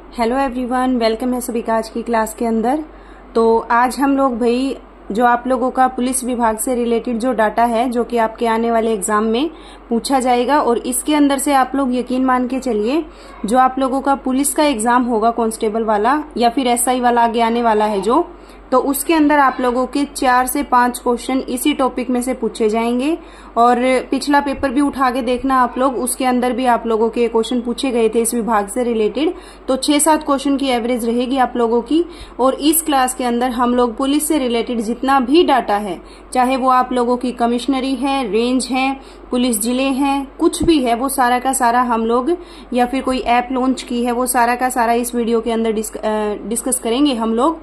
Hello everyone, welcome है सभी का आज की क्लास के अंदर। तो आज हम लोग भाई जो आप लोगों का पुलिस विभाग से रिलेटेड जो डाटा है जो कि आपके आने वाले एग्जाम में पूछा जाएगा, और इसके अंदर से आप लोग यकीन मान के चलिए जो आप लोगों का पुलिस का एग्जाम होगा कांस्टेबल वाला या फिर एसआई वाला आगे आने वाला है जो, तो उसके अंदर आप लोगों के 4 से 5 क्वेश्चन इसी टॉपिक में से पूछे जाएंगे। और पिछला पेपर भी उठा के देखना आप लोग, उसके अंदर भी आप लोगों के क्वेश्चन पूछे गए थे इस विभाग से रिलेटेड। तो 6-7 क्वेश्चन की एवरेज रहेगी आप लोगों की। और इस क्लास के अंदर हम लोग पुलिस से रिलेटेड जितना भी डाटा है, चाहे वो आप लोगों की कमिश्नरी है, रेंज है, पुलिस जिले हैं, कुछ भी है, वो सारा का सारा हम लोग, या फिर कोई ऐप लॉन्च की है, वो सारा का सारा इस वीडियो के अंदर डिस्कस करेंगे हम लोग।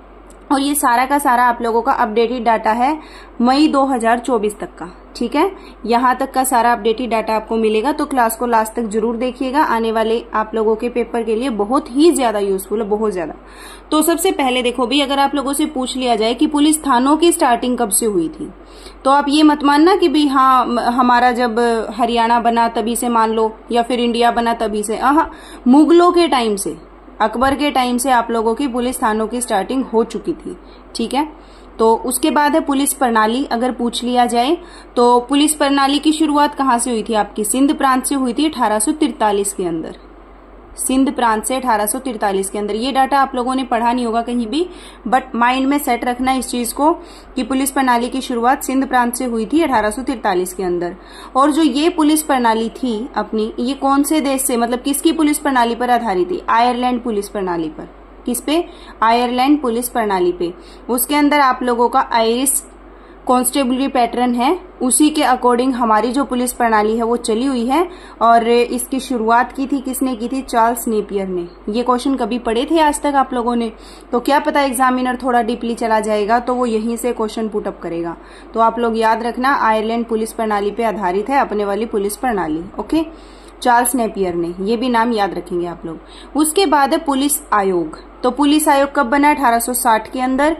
और ये सारा का सारा आप लोगों का अपडेटेड डाटा है मई 2024 तक का, ठीक है। यहाँ तक का सारा अपडेटेड डाटा आपको मिलेगा, तो क्लास को लास्ट तक जरूर देखिएगा। आने वाले आप लोगों के पेपर के लिए बहुत ही ज्यादा यूजफुल है, बहुत ज्यादा। तो सबसे पहले देखो भी, अगर आप लोगों से पूछ लिया जाए कि पुलिस थानों की स्टार्टिंग कब से हुई थी, तो आप ये मत मानना कि भी हाँ हमारा जब हरियाणा बना तभी से मान लो, या फिर इंडिया बना तभी से। हाँ, मुगलों के टाइम से, अकबर के टाइम से आप लोगों की पुलिस थानों की स्टार्टिंग हो चुकी थी, ठीक है। तो उसके बाद है पुलिस प्रणाली। अगर पूछ लिया जाए तो पुलिस प्रणाली की शुरुआत कहाँ से हुई थी आपकी? सिंध प्रांत से हुई थी 1843 के अंदर, सिंध प्रांत से 1843 के अंदर। ये डाटा आप लोगों ने पढ़ा नहीं होगा कहीं भी, बट माइंड में सेट रखना इस चीज को कि पुलिस प्रणाली की शुरुआत सिंध प्रांत से हुई थी 1843 के अंदर। और जो ये पुलिस प्रणाली थी अपनी, ये कौन से देश से, मतलब किसकी पुलिस प्रणाली पर आधारित थी? आयरलैंड पुलिस प्रणाली पर। किस पे? आयरलैंड पुलिस प्रणाली पे। उसके अंदर आप लोगों का आयरिश कॉन्स्टेबलरी पैटर्न है, उसी के अकॉर्डिंग हमारी जो पुलिस प्रणाली है वो चली हुई है। और इसकी शुरुआत की थी, किसने की थी? चार्ल्स नेपियर ने। ये क्वेश्चन कभी पढ़े थे आज तक आप लोगों ने? तो क्या पता एग्जामिनर थोड़ा डीपली चला जाएगा तो वो यहीं से क्वेश्चन पुट अप करेगा। तो आप लोग याद रखना, आयरलैंड पुलिस प्रणाली पे आधारित है अपने वाली पुलिस प्रणाली, ओके। चार्ल्स नेपियर ने, ये भी नाम याद रखेंगे आप लोग। उसके बाद है पुलिस आयोग। तो पुलिस आयोग कब बना? 1860 के अंदर,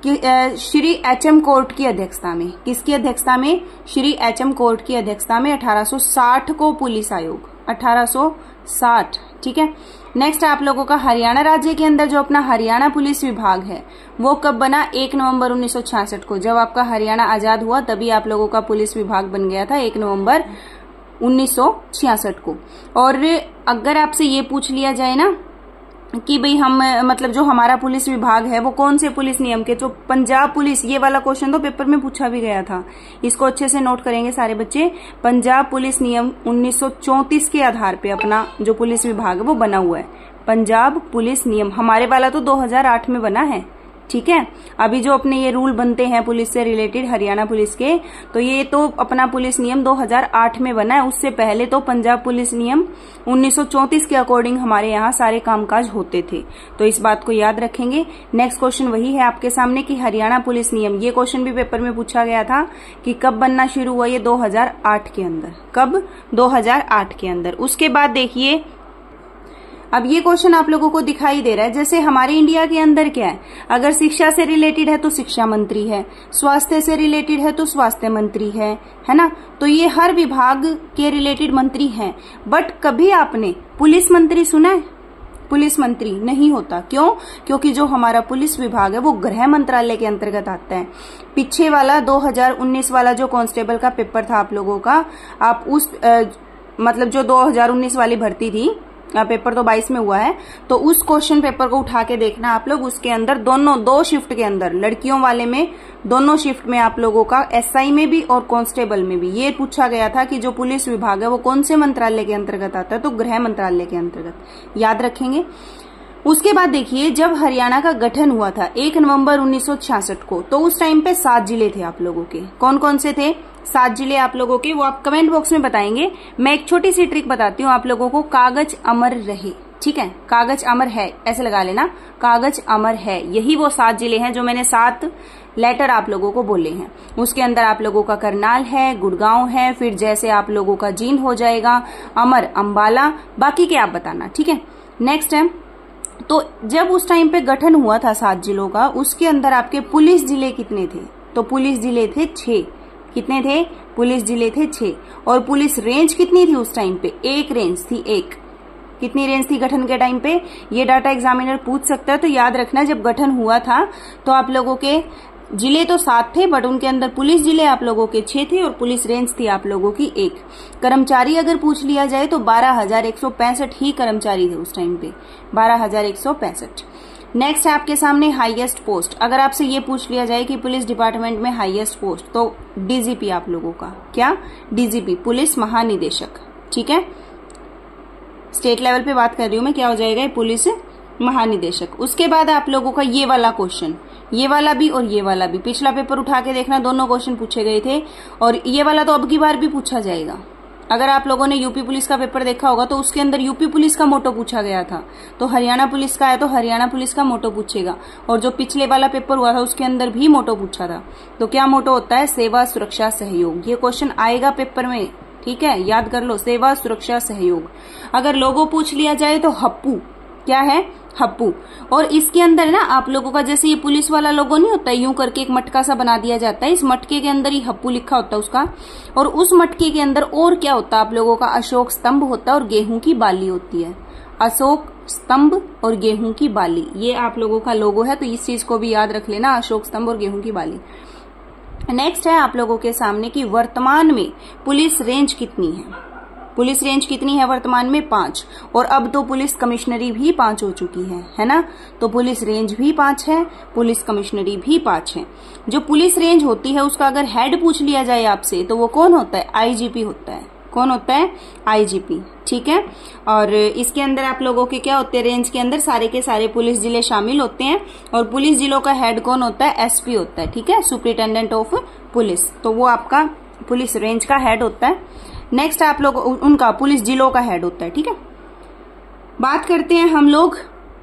श्री एच.एम. कोर्ट की अध्यक्षता में। किसकी अध्यक्षता में? श्री एच.एम. कोर्ट की अध्यक्षता में 1860 को पुलिस आयोग, 1860, ठीक है। नेक्स्ट आप लोगों का हरियाणा राज्य के अंदर जो अपना हरियाणा पुलिस विभाग है वो कब बना? 1 नवंबर 1966 को। जब आपका हरियाणा आजाद हुआ तभी आप लोगों का पुलिस विभाग बन गया था, 1 नवंबर 1966 को। और अगर आपसे ये पूछ लिया जाए ना कि भाई हम, मतलब जो हमारा पुलिस विभाग है वो कौन से पुलिस नियम के, तो पंजाब पुलिस, ये वाला क्वेश्चन तो पेपर में पूछा भी गया था, इसको अच्छे से नोट करेंगे सारे बच्चे। पंजाब पुलिस नियम 1934 के आधार पे अपना जो पुलिस विभाग है वो बना हुआ है। पंजाब पुलिस नियम हमारे वाला तो 2008 में बना है, ठीक है। अभी जो अपने ये रूल बनते हैं पुलिस से रिलेटेड हरियाणा पुलिस के, तो ये तो अपना पुलिस नियम 2008 में बना है। उससे पहले तो पंजाब पुलिस नियम 1934 के अकॉर्डिंग हमारे यहाँ सारे कामकाज होते थे। तो इस बात को याद रखेंगे। नेक्स्ट क्वेश्चन वही है आपके सामने कि हरियाणा पुलिस नियम, ये क्वेश्चन भी पेपर में पूछा गया था कि कब बनना शुरू हुआ? ये 2008 के अंदर। कब? 2008 के अंदर। उसके बाद देखिए, अब ये क्वेश्चन आप लोगों को दिखाई दे रहा है, जैसे हमारे इंडिया के अंदर क्या है, अगर शिक्षा से रिलेटेड है तो शिक्षा मंत्री है, स्वास्थ्य से रिलेटेड है तो स्वास्थ्य मंत्री है ना। तो ये हर विभाग के रिलेटेड मंत्री हैं। बट कभी आपने पुलिस मंत्री सुना है? पुलिस मंत्री नहीं होता। क्यों? क्योंकि जो हमारा पुलिस विभाग है वो गृह मंत्रालय के अंतर्गत आता है। पीछे वाला 2019 वाला जो कांस्टेबल का पेपर था आप लोगों का, आप उस मतलब जो 2019 वाली भर्ती थी, पेपर तो 22 में हुआ है, तो उस क्वेश्चन पेपर को उठा के देखना आप लोग। उसके अंदर दोनों 2 शिफ्ट के अंदर, लड़कियों वाले में दोनों शिफ्ट में आप लोगों का एसआई में भी और कांस्टेबल में भी ये पूछा गया था कि जो पुलिस विभाग है वो कौन से मंत्रालय के अंतर्गत आता है? तो गृह मंत्रालय के अंतर्गत, याद रखेंगे। उसके बाद देखिए, जब हरियाणा का गठन हुआ था 1 नवंबर 1966 को, तो उस टाइम पे 7 जिले थे आप लोगों के। कौन कौन से थे? 7 जिले आप लोगों के, वो आप कमेंट बॉक्स में बताएंगे। मैं एक छोटी सी ट्रिक बताती हूँ आप लोगों को, कागज अमर रहे, ठीक है। कागज अमर है, ऐसे लगा लेना, कागज अमर है। यही वो 7 जिले हैं जो मैंने 7 लेटर आप लोगों को बोले हैं। उसके अंदर आप लोगों का करनाल है, गुड़गांव है, फिर जैसे आप लोगों का जींद हो जाएगा, अमर अंबाला, बाकी के आप बताना, ठीक है। नेक्स्ट है, तो जब उस टाइम पे गठन हुआ था 7 जिलों का, उसके अंदर आपके पुलिस जिले कितने थे? तो पुलिस जिले थे 6। कितने थे? पुलिस जिले थे 6। और पुलिस रेंज कितनी थी उस टाइम पे? 1 रेंज थी, 1। कितनी रेंज थी गठन के टाइम पे, ये डाटा एग्जामिनर पूछ सकता है। तो याद रखना जब गठन हुआ था तो आप लोगों के जिले तो 7 थे, बट उनके अंदर पुलिस जिले आप लोगों के 6 थे और पुलिस रेंज थी आप लोगों की 1। कर्मचारी अगर पूछ लिया जाए तो 12,165 ही कर्मचारी थे उस टाइम पे, 12,165। नेक्स्ट है आपके सामने हाईएस्ट पोस्ट। अगर आपसे ये पूछ लिया जाए कि पुलिस डिपार्टमेंट में हाईएस्ट पोस्ट, तो डीजीपी आप लोगों का, क्या, डीजीपी, पुलिस महानिदेशक, ठीक है। स्टेट लेवल पे बात कर रही हूं मैं, क्या हो जाएगा, पुलिस महानिदेशक। उसके बाद आप लोगों का ये वाला क्वेश्चन, ये वाला भी और ये वाला भी, पिछला पेपर उठा के देखना, दोनों क्वेश्चन पूछे गए थे और ये वाला तो अब की बार भी पूछा जाएगा। अगर आप लोगों ने यूपी पुलिस का पेपर देखा होगा तो उसके अंदर यूपी पुलिस का मोटो पूछा गया था, तो हरियाणा पुलिस का है तो हरियाणा पुलिस का मोटो पूछेगा। और जो पिछले वाला पेपर हुआ था उसके अंदर भी मोटो पूछा था। तो क्या मोटो होता है, सेवा सुरक्षा सहयोग। ये क्वेश्चन आएगा पेपर में, ठीक है, याद कर लो, सेवा सुरक्षा सहयोग। अगर लोगो पूछ लिया जाए तो हप्पू, क्या है, हप्पू। और इसके अंदर ना आप लोगों का जैसे ये पुलिस वाला लोगो नहीं होता, यूं करके एक मटका सा बना दिया जाता है, इस मटके के अंदर ही हप्पू लिखा होता है उसका। और उस मटके के अंदर और क्या होता है आप लोगों का, अशोक स्तंभ होता है और गेहूं की बाली होती है। अशोक स्तंभ और गेहूं की बाली, ये आप लोगों का लोगो है, तो इस चीज को भी याद रख लेना, अशोक स्तंभ और गेहूं की बाली। नेक्स्ट है आप लोगों के सामने कि वर्तमान में पुलिस रेंज कितनी है। पुलिस रेंज कितनी है वर्तमान में, 5। और अब तो पुलिस कमिश्नरी भी 5 हो चुकी है ना। तो पुलिस रेंज भी 5 है, पुलिस कमिश्नरी भी 5 है। जो पुलिस रेंज होती है उसका अगर हेड पूछ लिया जाए आपसे तो वो कौन होता है, आईजीपी होता है। कौन होता है, आईजीपी, ठीक है। और इसके अंदर आप लोगों के क्या होते हैं, रेंज के अंदर सारे के सारे पुलिस जिले शामिल होते हैं। और पुलिस जिलों का हेड कौन होता है, एसपी होता है, ठीक है, सुपरिटेंडेंट ऑफ पुलिस। तो वो आपका पुलिस रेंज का हेड होता है। नेक्स्ट आप लोग उनका पुलिस जिलों का हेड होता है, ठीक है। बात करते हैं हम लोग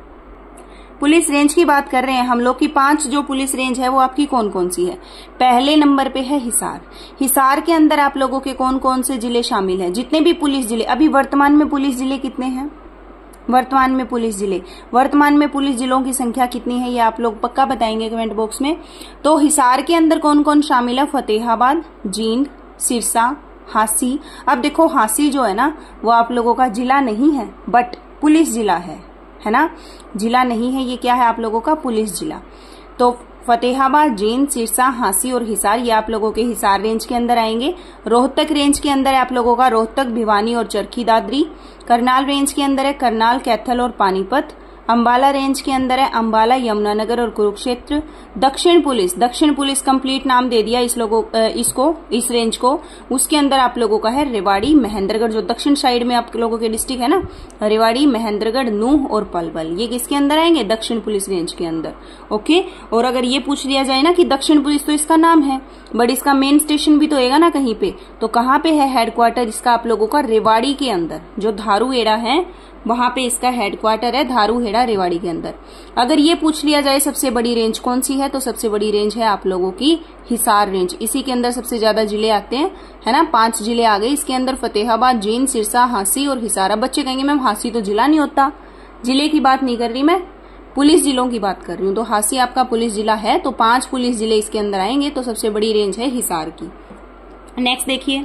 पुलिस रेंज की, बात कर रहे हैं हम लोग की 5 जो पुलिस रेंज है वो आपकी कौन कौन सी है। पहले नंबर पे है हिसार। हिसार के अंदर आप लोगों के कौन कौन से जिले शामिल हैं, जितने भी पुलिस जिले, अभी वर्तमान में पुलिस जिले कितने हैं, वर्तमान में पुलिस जिले, वर्तमान में पुलिस जिलों की संख्या कितनी है ये आप लोग पक्का बताएंगे कमेंट बॉक्स में। तो हिसार के अंदर कौन कौन शामिल है, फतेहाबाद, जींद, सिरसा, हांसी। अब देखो हांसी जो है ना वो आप लोगों का जिला नहीं है बट पुलिस जिला है ना, जिला नहीं है, ये क्या है आप लोगों का पुलिस जिला। तो फतेहाबाद, जींद, सिरसा, हांसी और हिसार ये आप लोगों के हिसार रेंज के अंदर आएंगे। रोहतक रेंज के अंदर है आप लोगों का रोहतक, भिवानी और चरखी दादरी। करनाल रेंज के अंदर है करनाल, कैथल और पानीपत। अंबाला रेंज के अंदर है अंबाला, यमुनानगर और कुरुक्षेत्र। दक्षिण पुलिस कंप्लीट नाम दे दिया इस रेंज को। उसके अंदर आप लोगों का है रेवाड़ी, महेंद्रगढ़, जो दक्षिण साइड में आप लोगों के डिस्ट्रिक्ट है ना, रेवाड़ी, महेंद्रगढ़, नूह और पलवल, ये किसके अंदर आएंगे, दक्षिण पुलिस रेंज के अंदर। ओके। और अगर ये पूछ लिया जाए ना कि दक्षिण पुलिस तो इसका नाम है बट इसका मेन स्टेशन भी तो होगा ना कहीं पे, तो कहाँ पे है हेडक्वार्टर इसका आप लोगों का, रेवाड़ी के अंदर, जो धारूहेड़ा है वहां पे इसका हेडक्वार्टर है, धारूहेड़ा रेवाड़ी के अंदर। अगर ये पूछ लिया जाए सबसे बड़ी रेंज कौन सी है, तो सबसे बड़ी रेंज है आप लोगों की हिसार रेंज। इसी के अंदर सबसे ज्यादा जिले आते हैं, है ना, 5 जिले आ गए इसके अंदर, फतेहाबाद, जींद, सिरसा, हांसी और हिसार। अब बच्चे कहेंगे मैम हांसी तो जिला नहीं होता, जिले की बात नहीं कर रही मैं, पुलिस जिलों की बात कर रही हूँ। तो हांसी आपका पुलिस जिला है, तो 5 पुलिस जिले इसके अंदर आएंगे, तो सबसे बड़ी रेंज है हिसार की। नेक्स्ट देखिए,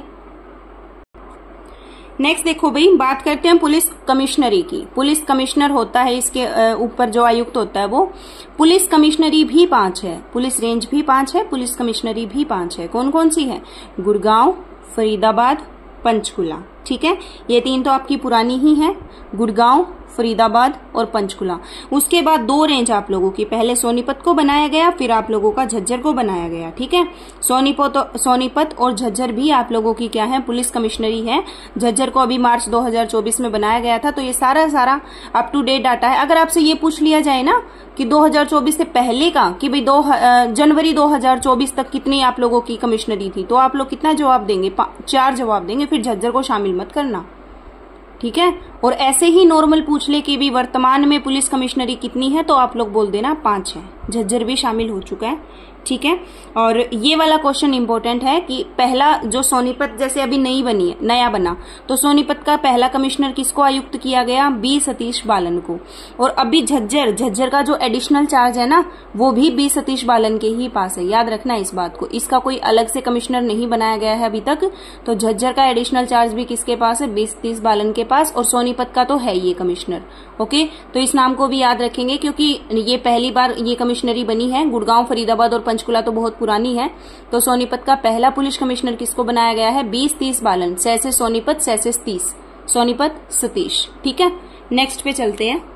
नेक्स्ट देखो भाई, बात करते हैं पुलिस कमिश्नरी की। पुलिस कमिश्नर होता है, इसके ऊपर जो आयुक्त होता है वो। पुलिस कमिश्नरी भी 5 है, पुलिस रेंज भी 5 है, पुलिस कमिश्नरी भी 5 है। कौन कौन सी है, गुड़गांव, फरीदाबाद, पंचकुला, ठीक है। ये 3 तो आपकी पुरानी ही है, गुड़गांव, फरीदाबाद और पंचकुला। उसके बाद 2 रेंज आप लोगों की, पहले सोनीपत को बनाया गया, फिर आप लोगों का झज्जर को बनाया गया, ठीक है। सोनीपत और झज्जर भी आप लोगों की क्या है, पुलिस कमिश्नरी है। झज्जर को अभी मार्च 2024 में बनाया गया था। तो ये सारा अप टू डेट डाटा है। अगर आपसे ये पूछ लिया जाए ना कि 2024 से पहले का, कि भाई जनवरी 2024 तक कितनी आप लोगों की कमिश्नरी थी, तो आप लोग कितना जवाब देंगे, 4 जवाब देंगे, फिर झज्जर को शामिल मत करना, ठीक है। और ऐसे ही नॉर्मल पूछ ले कि भी वर्तमान में पुलिस कमिश्नरी कितनी है, तो आप लोग बोल देना 5 है, झज्जर भी शामिल हो चुका है, ठीक है। और ये वाला क्वेश्चन इंपॉर्टेंट है कि पहला जो सोनीपत जैसे अभी नई बनी है, नया बना, तो सोनीपत का पहला कमिश्नर किसको आयुक्त किया गया? बी सतीश बालन को। और अभी झज्जर का जो एडिशनल चार्ज है ना, वो भी बी सतीश बालन के ही पास है, याद रखना इस बात को। इसका कोई अलग से कमिश्नर नहीं बनाया गया है अभी तक, तो झज्जर का एडिशनल चार्ज भी किसके पास है? बी सतीश बालन के पास। और सोनीपत का तो है ये कमिश्नर। ओके, तो इस नाम को भी याद रखेंगे क्योंकि ये पहली बार ये कमिश्नरी बनी है। गुड़गांव, फरीदाबाद और पंचकुला तो बहुत पुरानी है। तो सोनीपत का पहला पुलिस कमिश्नर किसको बनाया गया है? बी सतीश बालन। से सोनीपत, से सतीश, सोनीपत सतीश। ठीक है, नेक्स्ट पे चलते हैं।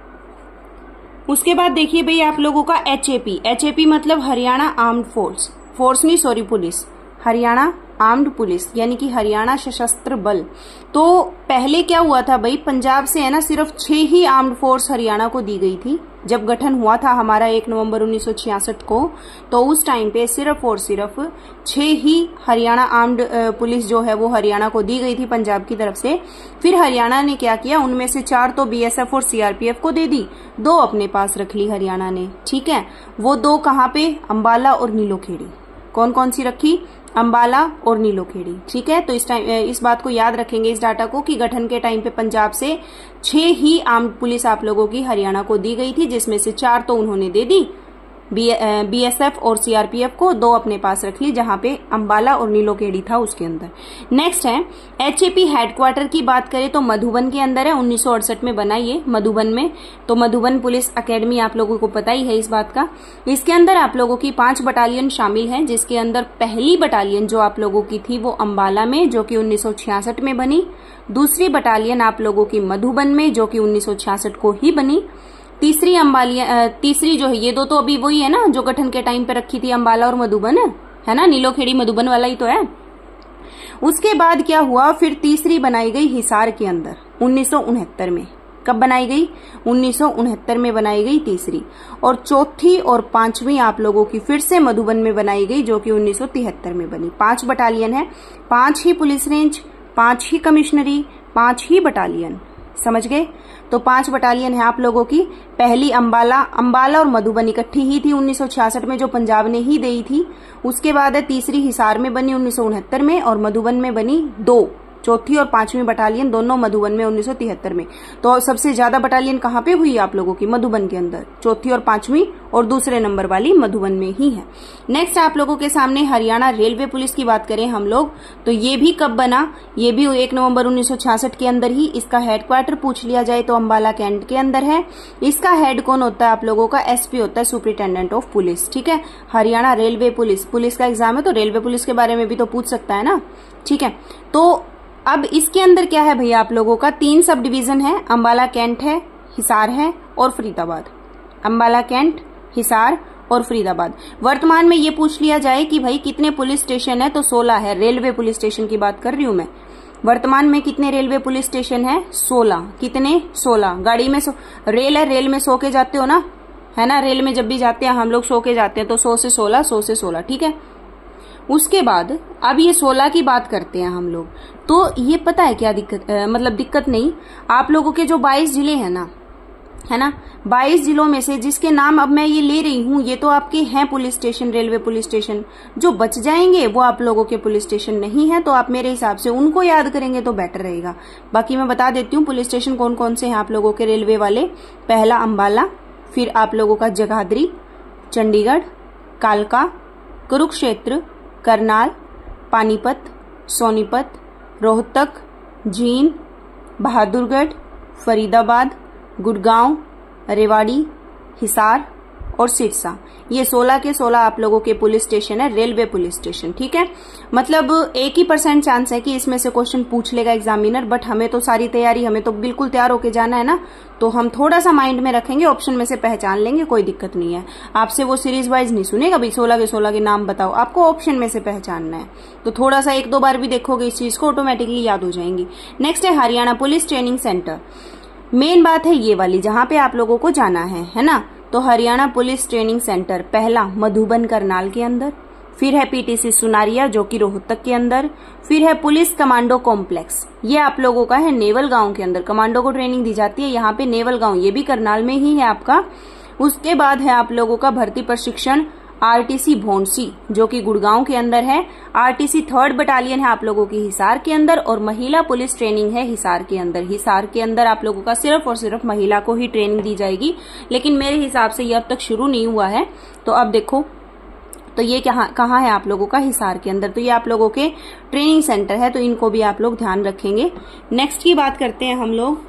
उसके बाद देखिए भाई आप लोगों का एचएपी मतलब हरियाणा आर्म्ड फोर्स नहीं sorry police, Haryana armed police यानी कि हरियाणा सशस्त्र बल। तो पहले क्या हुआ था भाई, पंजाब से है ना सिर्फ 6 ही आर्म्ड फोर्स हरियाणा को दी गई थी। जब गठन हुआ था हमारा 1 नवंबर 1966 को, तो उस टाइम पे सिर्फ और सिर्फ 6 ही हरियाणा आर्म्ड पुलिस जो है वो हरियाणा को दी गई थी पंजाब की तरफ से। फिर हरियाणा ने क्या किया, उनमें से 4 तो बीएसएफ और सीआरपीएफ को दे दी, 2 अपने पास रख ली हरियाणा ने। ठीक है, वो 2 कहाँ पे? अंबाला और नीलोखेड़ी। कौन कौन सी रखी? अंबाला और नीलोखेड़ी। ठीक है, तो इस बात को याद रखेंगे, इस डाटा को, कि गठन के टाइम पे पंजाब से 6 ही आर्म्ड पुलिस आप लोगों की हरियाणा को दी गई थी, जिसमें से 4 तो उन्होंने दे दी बीएसएफ और सीआरपीएफ को, 2 अपने पास रख ली, जहां पे अंबाला और नीलोखेड़ी था उसके अंदर। नेक्स्ट है एचएपी हेडक्वार्टर की बात करें तो मधुबन के अंदर है, 1968 में बना ये मधुबन में। तो मधुबन पुलिस एकेडमी आप लोगों को पता ही है इस बात का। इसके अंदर आप लोगों की 5 बटालियन शामिल है, जिसके अंदर पहली बटालियन जो आप लोगों की थी वो अंबाला में, जो कि 1966 में बनी। दूसरी बटालियन आप लोगों की मधुबन में, जो कि 1966 को ही बनी। तीसरी जो है, ये 2 तो अभी वही है ना जो गठन के टाइम पे रखी थी, अंबाला और मधुबन है ना, नीलोखेड़ी मधुबन वाला ही तो है। उसके बाद क्या हुआ, फिर तीसरी बनाई गई हिसार के अंदर 1969 में। कब बनाई गई? 1969 में बनाई गई तीसरी। और चौथी और 5वीं आप लोगों की फिर से मधुबन में बनाई गई, जो कि 1973 में बनी। 5 बटालियन है, 5 ही पुलिस रेंज, 5 ही कमिश्नरी, 5 ही बटालियन। समझ गए? तो 5 बटालियन है आप लोगों की। पहली अंबाला और मधुबन इकट्ठी ही थी 1966 में, जो पंजाब ने ही दी थी। उसके बाद है तीसरी हिसार में बनी 1969 में, और मधुबन में बनी 2। चौथी और 5वीं बटालियन दोनों मधुबन में 1973 में। तो सबसे ज्यादा बटालियन कहाँ पे हुई आप लोगों की? मधुबन के अंदर, चौथी और 5वीं, और दूसरे नंबर वाली मधुबन में ही है। नेक्स्ट आप लोगों के सामने हरियाणा रेलवे पुलिस की बात करें हम लोग, तो ये भी कब बना? ये भी 1 नवंबर 1966 के अंदर ही। इसका हेडक्वार्टर पूछ लिया जाए तो अंबाला कैंट के अंदर है। इसका हेड कौन होता है आप लोगों का? एसपी होता है, सुपरिटेंडेंट ऑफ पुलिस। ठीक है, हरियाणा रेलवे पुलिस का एग्जाम है तो रेलवे पुलिस के बारे में भी तो पूछ सकता है ना। ठीक है, तो अब इसके अंदर क्या है भैया आप लोगों का? 3 सब डिवीजन है, अंबाला कैंट है, हिसार है और फरीदाबाद। अंबाला कैंट, हिसार और फरीदाबाद। वर्तमान में ये पूछ लिया जाए कि भाई कितने पुलिस स्टेशन है, तो 16 है। रेलवे पुलिस स्टेशन की बात कर रही हूं मैं। वर्तमान में कितने रेलवे पुलिस स्टेशन है? 16। कितने? 16। गाड़ी में रेल है, रेल में सो के जाते हो ना, है ना, रेल में जब भी जाते हैं हम लोग सो के जाते हैं, तो 100 से 16। ठीक है, उसके बाद अब ये 16 की बात करते हैं हम लोग। तो ये पता है क्या दिक्कत, मतलब दिक्कत नहीं, आप लोगों के जो 22 जिले हैं ना, है ना, 22 जिलों में से जिसके नाम अब मैं ये ले रही हूं, ये तो आपके हैं police station, railway police station. जो बच जाएंगे वो आप लोगों के पुलिस स्टेशन नहीं है, तो आप मेरे हिसाब से उनको याद करेंगे तो बेटर रहेगा। बाकी मैं बता देती हूँ पुलिस स्टेशन कौन कौन से हैं आप लोगों के रेलवे वाले। पहला अंबाला, फिर आप लोगों का जगाधरी, चंडीगढ़, कालका, कुरुक्षेत्र, करनाल, पानीपत, सोनीपत, रोहतक, जींद, बहादुरगढ़, फरीदाबाद, गुड़गांव, रेवाड़ी, हिसार और सिरसा। ये 16 के 16 आप लोगों के पुलिस स्टेशन है, रेलवे पुलिस स्टेशन। ठीक है, मतलब 1% चांस है कि इसमें से क्वेश्चन पूछ लेगा एग्जामिनर, बट हमें तो सारी तैयारी, हमें तो बिल्कुल तैयार होके जाना है ना, तो हम थोड़ा सा माइंड में रखेंगे, ऑप्शन में से पहचान लेंगे, कोई दिक्कत नहीं है। आपसे वो सीरीज वाइज नहीं सुनेगा भाई 16 के 16 के नाम बताओ, आपको ऑप्शन में से पहचानना है। तो थोड़ा सा 1-2 बार भी देखोगे इस चीज को, ऑटोमेटिकली याद हो जाएंगी। नेक्स्ट है Haryana police training centre. Main बात है ये वाली, जहां पे आप लोगों को जाना है ना। तो हरियाणा पुलिस ट्रेनिंग सेंटर पहला मधुबन करनाल के अंदर, फिर है पीटीसी सुनारिया जो कि रोहतक के अंदर, फिर है पुलिस कमांडो कॉम्प्लेक्स, ये आप लोगों का है नेवल गांव के अंदर। कमांडो को ट्रेनिंग दी जाती है यहाँ पे नेवल गांव, ये भी करनाल में ही है आपका। उसके बाद है आप लोगों का भर्ती प्रशिक्षण आरटीसी भोंडसी जो कि गुड़गांव के अंदर है, आरटीसी 3rd बटालियन है आप लोगों की हिसार के अंदर, और महिला पुलिस ट्रेनिंग है हिसार के अंदर। हिसार के अंदर आप लोगों का सिर्फ और सिर्फ महिला को ही ट्रेनिंग दी जाएगी, लेकिन मेरे हिसाब से ये अब तक शुरू नहीं हुआ है। तो अब देखो, तो ये कहाँ है आप लोगों का? हिसार के अंदर। तो ये आप लोगों के ट्रेनिंग सेंटर है, तो इनको भी आप लोग ध्यान रखेंगे। नेक्स्ट की बात करते हैं हम लोग।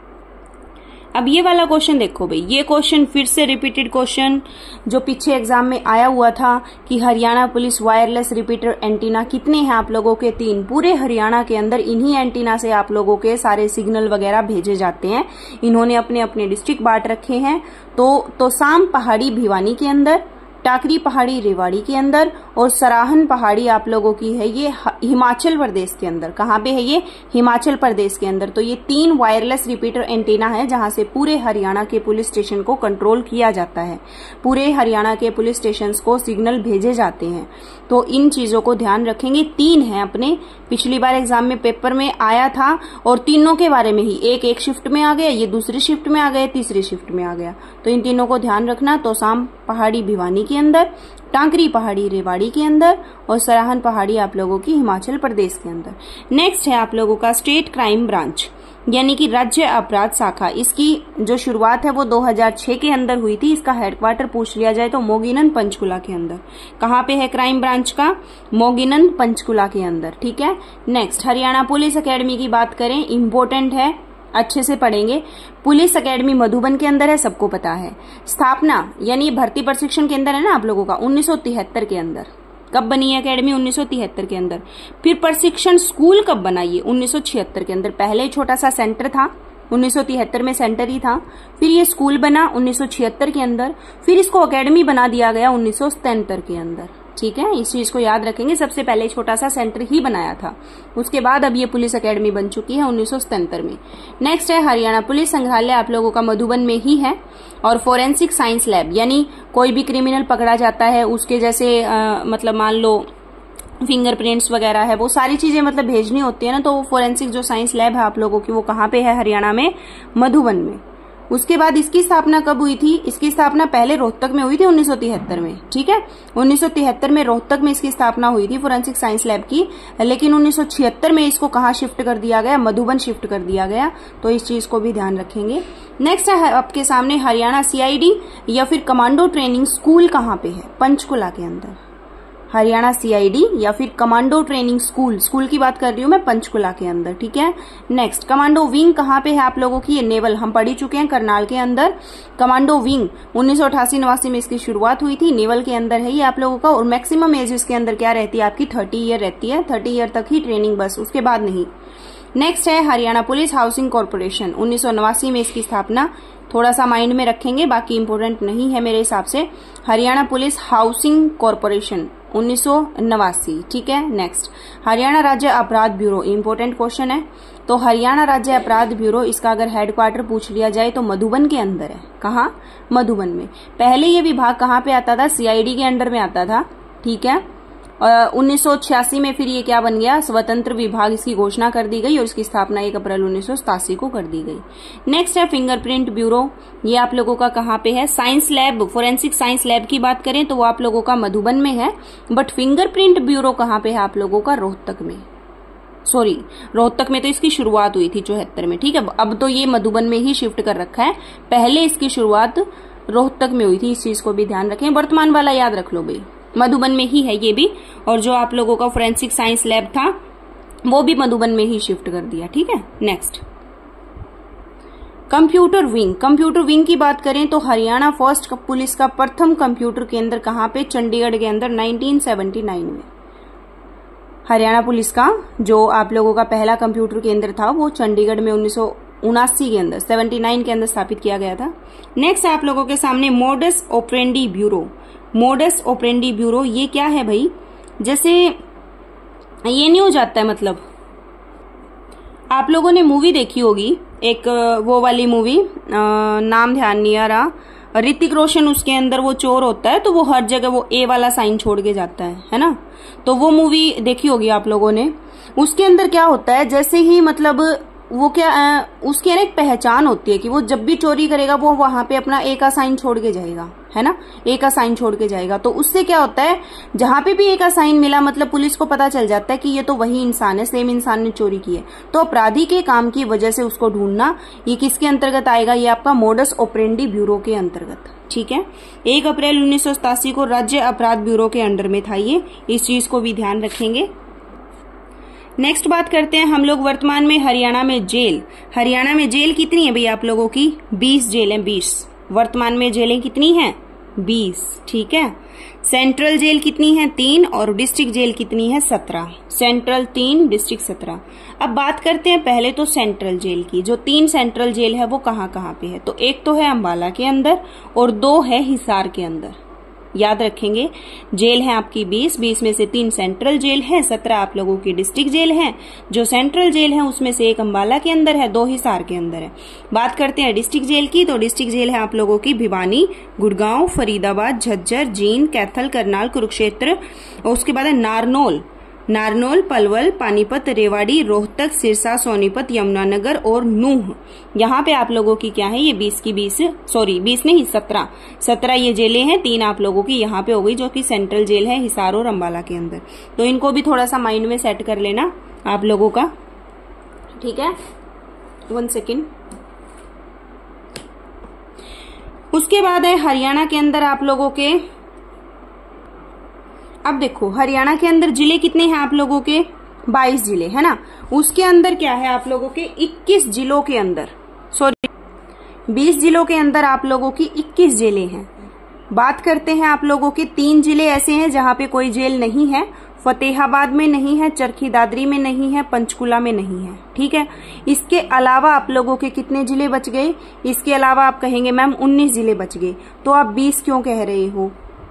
अब ये वाला क्वेश्चन देखो भाई, ये क्वेश्चन फिर से रिपीटेड क्वेश्चन जो पीछे एग्जाम में आया हुआ था कि Haryana police wireless repeater antenna कितने हैं आप लोगों के? 3। पूरे हरियाणा के अंदर इन्हीं एंटीना से आप लोगों के सारे सिग्नल वगैरह भेजे जाते हैं। इन्होंने अपने अपने डिस्ट्रिक्ट बांट रखे हैं। तो साम पहाड़ी भिवानी के अंदर, टाकरी पहाड़ी रेवाड़ी के अंदर, और सराहन पहाड़ी आप लोगों की है ये हिमाचल प्रदेश के अंदर। कहाँ पे है ये? हिमाचल प्रदेश के अंदर। तो ये 3 वायरलेस रिपीटर एंटीना है जहां से पूरे हरियाणा के पुलिस स्टेशन को कंट्रोल किया जाता है, पूरे हरियाणा के पुलिस स्टेशन को सिग्नल भेजे जाते हैं। तो इन चीजों को ध्यान रखेंगे। 3 है अपने, पिछली बार एग्जाम में पेपर में आया था, और तीनों के बारे में ही, एक शिफ्ट में आ गया, ये दूसरी शिफ्ट में आ गया, तीसरी शिफ्ट में आ गया। तो इन तीनों को ध्यान रखना। तो साम पहाड़ी भिवानी के अंदर, टांकरी पहाड़ी रेवाड़ी के अंदर, और सराहन पहाड़ी आप लोगों की हिमाचल प्रदेश के अंदर। नेक्स्ट है आप लोगों का स्टेट क्राइम ब्रांच, यानी कि राज्य अपराध शाखा। इसकी जो शुरुआत है वो 2006 के अंदर हुई थी। इसका हेडक्वार्टर पूछ लिया जाए तो मोगिनंद पंचकुला के अंदर। कहाँ पे है क्राइम ब्रांच का? मोगिनंद पंचकुला के अंदर। ठीक है। नेक्स्ट हरियाणा पुलिस एकेडमी की बात करें, इंपॉर्टेंट है, अच्छे से पढ़ेंगे। पुलिस एकेडमी मधुबन के अंदर है, सबको पता है। स्थापना यानी भर्ती प्रशिक्षण केंद्र है ना आप लोगों का, 1973 के अंदर। कब बनी है एकेडमी? 1973 के अंदर। फिर प्रशिक्षण स्कूल कब बना? ये 1976 के अंदर। पहले छोटा सा सेंटर था, 1973 में सेंटर ही था, फिर ये स्कूल बना 1976 के अंदर, फिर इसको एकेडमी बना दिया गया 1977 के अंदर। ठीक है, इस चीज को याद रखेंगे। सबसे पहले छोटा सा सेंटर ही बनाया था, उसके बाद अब ये पुलिस एकेडमी बन चुकी है 1977 में। नेक्स्ट है हरियाणा पुलिस संग्रहालय आप लोगों का मधुबन में ही है, और फोरेंसिक साइंस लैब, यानी कोई भी क्रिमिनल पकड़ा जाता है उसके जैसे मतलब मान लो फिंगरप्रिंट्स वगैरह है, वो सारी चीजें मतलब भेजनी होती है ना, तो फोरेंसिक जो साइंस लैब है आप लोगों की वो कहाँ पे है? हरियाणा में मधुबन में। उसके बाद इसकी स्थापना कब हुई थी? इसकी स्थापना पहले रोहतक में हुई थी 1973 में। ठीक है, 1973 में रोहतक में इसकी स्थापना हुई थी फोरेंसिक साइंस लैब की, लेकिन 1976 में इसको कहाँ शिफ्ट कर दिया गया? मधुबन शिफ्ट कर दिया गया। तो इस चीज को भी ध्यान रखेंगे। नेक्स्ट है आपके सामने हरियाणा सीआईडी या फिर कमांडो ट्रेनिंग स्कूल कहाँ पे है? पंचकुला के अंदर। हरियाणा सीआईडी या फिर कमांडो ट्रेनिंग स्कूल, स्कूल की बात कर रही हूं मैं, पंचकुला के अंदर। ठीक है। नेक्स्ट कमांडो विंग कहाँ पे है आप लोगों की? ये नेवल, हम पढ़ी चुके हैं, करनाल के अंदर। कमांडो विंग 1988-89 में इसकी शुरुआत हुई थी, नेवल के अंदर है ये आप लोगों का। और मैक्सिमम एज इसके अंदर क्या रहती है आपकी? 30 ईयर रहती है। 30 ईयर तक ही ट्रेनिंग, बस, उसके बाद नहीं। नेक्स्ट है हरियाणा पुलिस हाउसिंग कॉर्पोरेशन, 1989 में इसकी स्थापना। थोड़ा सा माइंड में रखेंगे, बाकी इंपोर्टेंट नहीं है मेरे हिसाब से। Haryana police housing corporation 1989। ठीक है। नेक्स्ट हरियाणा राज्य अपराध ब्यूरो, इंपोर्टेंट क्वेश्चन है। तो हरियाणा राज्य अपराध ब्यूरो, इसका अगर हेडक्वार्टर पूछ लिया जाए तो मधुबन के अंदर है। कहाँ? मधुबन में। पहले ये विभाग कहाँ पे आता था? सीआईडी के अंडर में आता था। ठीक है। 1986 में फिर ये क्या बन गया? स्वतंत्र विभाग, इसकी घोषणा कर दी गई और इसकी स्थापना 1 अप्रैल 1987 को कर दी गई। नेक्स्ट है फिंगरप्रिंट ब्यूरो, ये आप लोगों का कहाँ पे है? Science lab, forensic science lab की बात करें तो वो आप लोगों का मधुबन में है, बट फिंगरप्रिंट ब्यूरो कहाँ पे है आप लोगों का? रोहतक में। सॉरी, रोहतक में तो इसकी शुरुआत हुई थी 74 में। ठीक है, अब तो ये मधुबन में ही शिफ्ट कर रखा है, पहले इसकी शुरुआत रोहतक में हुई थी। इस चीज को भी ध्यान रखें, वर्तमान वाला याद रख लो भाई, मधुबन में ही है ये भी। और जो आप लोगों का फोरेंसिक साइंस लैब था वो भी मधुबन में ही शिफ्ट कर दिया। ठीक है। Next computer wing, computer wing की बात करें तो हरियाणा फर्स्ट पुलिस का प्रथम कंप्यूटर केंद्र कहाँ पे? चंडीगढ़ के अंदर 1979 में। हरियाणा पुलिस का जो आप लोगों का पहला कंप्यूटर केंद्र था वो चंडीगढ़ में 1979 के अंदर, 79 के अंदर स्थापित किया गया था। नेक्स्ट आप लोगों के सामने modus operandi bureau, modus operandi bureau, ये क्या है भाई? जैसे ये नहीं हो जाता है, मतलब आप लोगों ने मूवी देखी होगी एक, वो वाली मूवी, नाम ध्यान नहीं आ रहा, ऋतिक रोशन उसके अंदर वो चोर होता है तो वो हर जगह वो ए वाला साइन छोड़ के जाता है ना? तो वो मूवी देखी होगी आप लोगों ने। उसके अंदर क्या होता है, जैसे ही मतलब वो क्या उसकी एक पहचान होती है कि वो जब भी चोरी करेगा वो वहां पे अपना ए का साइन छोड़ के जाएगा, है ना, ए का साइन छोड़ के जाएगा। तो उससे क्या होता है, जहां पे भी ए का साइन मिला मतलब पुलिस को पता चल जाता है कि ये तो वही इंसान है, सेम इंसान ने चोरी की है। तो अपराधी के काम की वजह से उसको ढूंढना, ये किसके अंतर्गत आएगा, ये आपका मोडस ऑपरेंडी ब्यूरो के अंतर्गत। ठीक है, 1 अप्रैल 1987 को राज्य अपराध ब्यूरो के अंडर में था ये, इस चीज को भी ध्यान रखेंगे। नेक्स्ट बात करते हैं हम लोग वर्तमान में हरियाणा में जेल। हरियाणा में जेल कितनी है भैया आप लोगों की, 20 जेल है, 20। वर्तमान में जेलें कितनी हैं, 20। ठीक है, सेंट्रल जेल कितनी है, 3, और डिस्ट्रिक्ट जेल कितनी है, 17। Central 3, district 17। अब बात करते हैं पहले तो सेंट्रल जेल की। जो 3 सेंट्रल जेल है वो कहाँ कहाँ पे है, तो एक तो है अंबाला के अंदर और 2 है हिसार के अंदर। याद रखेंगे, जेल है आपकी 20 में से 3 सेंट्रल जेल है, 17 आप लोगों की डिस्ट्रिक्ट जेल है। जो सेंट्रल जेल है उसमें से 1 अंबाला के अंदर है, 2 हिसार के अंदर है। बात करते हैं डिस्ट्रिक्ट जेल की, तो डिस्ट्रिक्ट जेल है आप लोगों की भिवानी, गुड़गांव, फरीदाबाद, झज्जर, जींद, कैथल, करनाल, कुरुक्षेत्र, और उसके बाद है नारनौल, पलवल, पानीपत, रेवाड़ी, रोहतक, सिरसा, सोनीपत, यमुनानगर और नूह। यहाँ पे आप लोगों की क्या है, ये 20 नहीं 17 ये जेलें हैं। 3 आप लोगों की यहाँ पे हो गई जो कि सेंट्रल जेल है हिसार और अंबाला के अंदर। तो इनको भी थोड़ा सा माइंड में सेट कर लेना आप लोगों का। ठीक है, 1 सेकेंड। उसके बाद है हरियाणा के अंदर आप लोगों के, अब देखो हरियाणा के अंदर जिले कितने हैं आप लोगों के, 22 जिले है ना। उसके अंदर क्या है आप लोगों के 21 जिलों के अंदर, 20 जिलों के अंदर आप लोगों की 21 जेलें हैं। बात करते हैं आप लोगों के 3 जिले ऐसे हैं जहां पे कोई जेल नहीं है, फतेहाबाद में नहीं है, चरखी दादरी में नहीं है, पंचकुला में नहीं है। ठीक है, इसके अलावा आप लोगों के कितने जिले बच गए, इसके अलावा आप कहेंगे मैम 19 जिले बच गए। तो आप 20 क्यों कह रहे हो,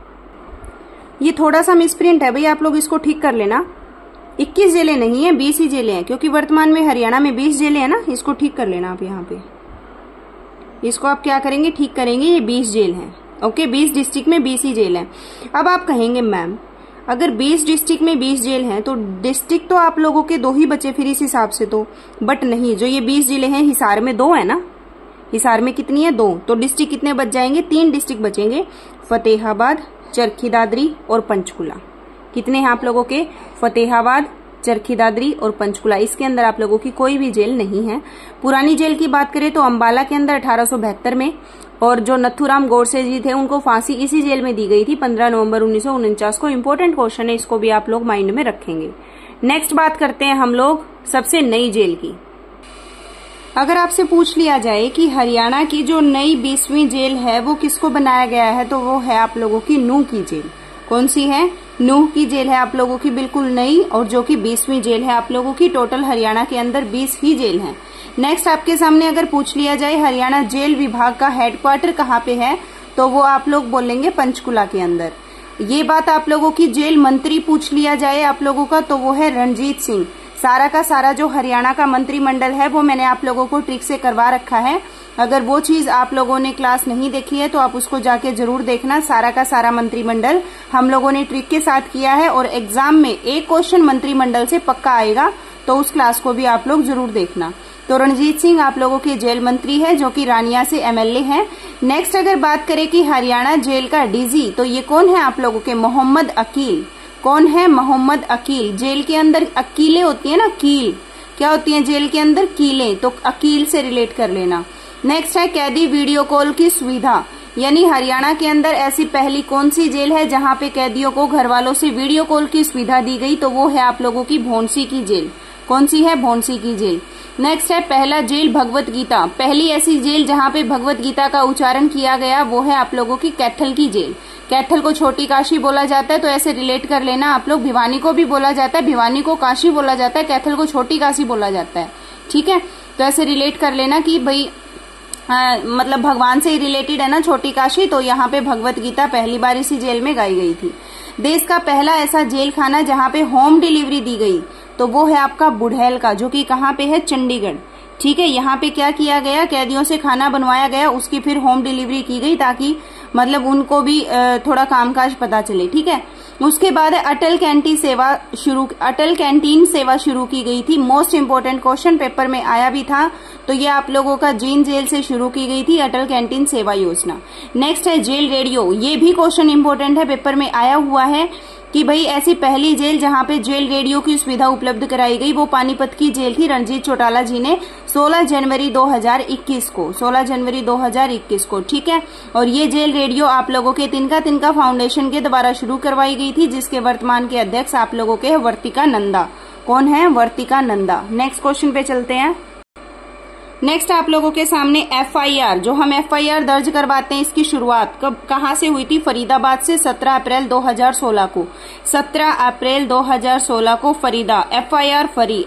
ये थोड़ा सा मिसप्रिंट है भैया, आप लोग इसको ठीक कर लेना। 21 जेलें नहीं है, 20 ही जेलें हैं, क्योंकि वर्तमान में हरियाणा में 20 जेलें हैं ना, इसको ठीक कर लेना आप। यहाँ पे इसको आप क्या करेंगे, ठीक करेंगे, ये 20 जेल हैं। ओके, 20 डिस्ट्रिक्ट में 20 ही जेल है। अब आप कहेंगे मैम अगर 20 डिस्ट्रिक्ट में 20 जेल हैं तो डिस्ट्रिक्ट तो आप लोगों के 2 ही बचे फिर इस हिसाब से तो, बट नहीं, जो ये 20 जिले हैं हिसार में 2 है ना, हिसार में कितनी है, 2। तो डिस्ट्रिक्ट कितने बच जाएंगे, 3 डिस्ट्रिक्ट बचेंगे, फतेहाबाद, चरखी दादरी और पंचकुला। कितने हैं आप लोगों के, फतेहाबाद, चरखी दादरी और पंचकुला। इसके अंदर आप लोगों की कोई भी जेल नहीं है। पुरानी जेल की बात करें तो अंबाला के अंदर 1872 में, और जो नथुराम गोडसे जी थे उनको फांसी इसी जेल में दी गई थी 15 नवंबर 1949 को। इंपॉर्टेंट क्वेश्चन है, इसको भी आप लोग माइंड में रखेंगे। नेक्स्ट बात करते हैं हम लोग सबसे नई जेल की। अगर आपसे पूछ लिया जाए कि हरियाणा की जो नई 20वीं जेल है वो किसको बनाया गया है, तो वो है आप लोगों की नूह की जेल। कौन सी है, नूह की जेल है आप लोगों की बिल्कुल नई, और जो कि 20वीं जेल है आप लोगों की। टोटल हरियाणा के अंदर 20 ही जेल हैं। नेक्स्ट आपके सामने अगर पूछ लिया जाए हरियाणा जेल विभाग का हेडक्वार्टर कहाँ पे है, तो वो आप लोग बोलेंगे पंचकुला के अंदर। ये बात आप लोगों की जेल मंत्री पूछ लिया जाए आप लोगों का, तो वो है रणजीत सिंह। सारा का सारा जो हरियाणा का मंत्रिमंडल है वो मैंने आप लोगों को ट्रिक से करवा रखा है। अगर वो चीज आप लोगों ने क्लास नहीं देखी है तो आप उसको जाके जरूर देखना। सारा का सारा मंत्रिमंडल हम लोगों ने ट्रिक के साथ किया है, और एग्जाम में एक क्वेश्चन मंत्रिमंडल से पक्का आएगा, तो उस क्लास को भी आप लोग जरूर देखना। तो रणजीत सिंह आप लोगों के जेल मंत्री है, जो कि रानिया से MLA हैं। नेक्स्ट अगर बात करें कि हरियाणा जेल का DG, तो ये कौन है आप लोगों के, मोहम्मद अकील। कौन है, मोहम्मद अकील। जेल के अंदर अकीलें होती है ना, कील, क्या होती है जेल के अंदर, कीलें, तो अकील से रिलेट कर लेना। नेक्स्ट है कैदी वीडियो कॉल की सुविधा, यानी हरियाणा के अंदर ऐसी पहली कौन सी जेल है जहां पे कैदियों को घर वालों से वीडियो कॉल की सुविधा दी गई, तो वो है आप लोगों की भौंसी की जेल। कौन सी है, भौंसी की जेल। नेक्स्ट है पहला जेल भगवत गीता, पहली ऐसी जेल जहां पे भगवत गीता का उच्चारण किया गया वो है आप लोगों की कैथल की जेल। कैथल को छोटी काशी बोला जाता है, तो ऐसे रिलेट कर लेना आप लोग। भिवानी को भी बोला जाता है, भिवानी को काशी बोला जाता है, कैथल को छोटी काशी बोला जाता है। ठीक है, तो ऐसे रिलेट कर लेना कि भाई मतलब भगवान से ही रिलेटेड है ना छोटी काशी, तो यहाँ पे भगवत गीता पहली बार इसी जेल में गाई गई थी। देश का पहला ऐसा जेल खाना जहाँ पे होम डिलीवरी दी गई, तो वो है आपका बुढ़ैल का, जो कि कहाँ पे है, चंडीगढ़। ठीक है, यहाँ पे क्या किया गया, कैदियों से खाना बनवाया गया, उसकी फिर होम डिलीवरी की गई, ताकि मतलब उनको भी थोड़ा कामकाज पता चले। ठीक है, उसके बाद अटल कैंटीन सेवा शुरू की गई थी। मोस्ट इंपोर्टेंट क्वेश्चन पेपर में आया भी था। तो ये आप लोगों का जींद जेल से शुरू की गई थी अटल कैंटीन सेवा योजना। नेक्स्ट है जेल रेडियो। ये भी क्वेश्चन इंपोर्टेंट है, पेपर में आया हुआ है कि भाई ऐसी पहली जेल जहां पे जेल रेडियो की सुविधा उपलब्ध कराई गई वो पानीपत की जेल थी। रणजीत चौटाला जी ने 16 जनवरी 2021 को, ठीक है। और ये जेल रेडियो आप लोगों के तिनका फाउंडेशन के द्वारा शुरू करवाई गई थी, जिसके वर्तमान के अध्यक्ष आप लोगों के वर्तिका नंदा। कौन है? वर्तिका नंदा। नेक्स्ट क्वेश्चन पे चलते हैं। नेक्स्ट आप लोगों के सामने एफआईआर, जो हम एफआईआर दर्ज करवाते हैं, इसकी शुरुआत कहां से हुई थी? फरीदाबाद से 17 अप्रैल 2016 को। 17 अप्रैल 2016 को फरीदा। एफआईआर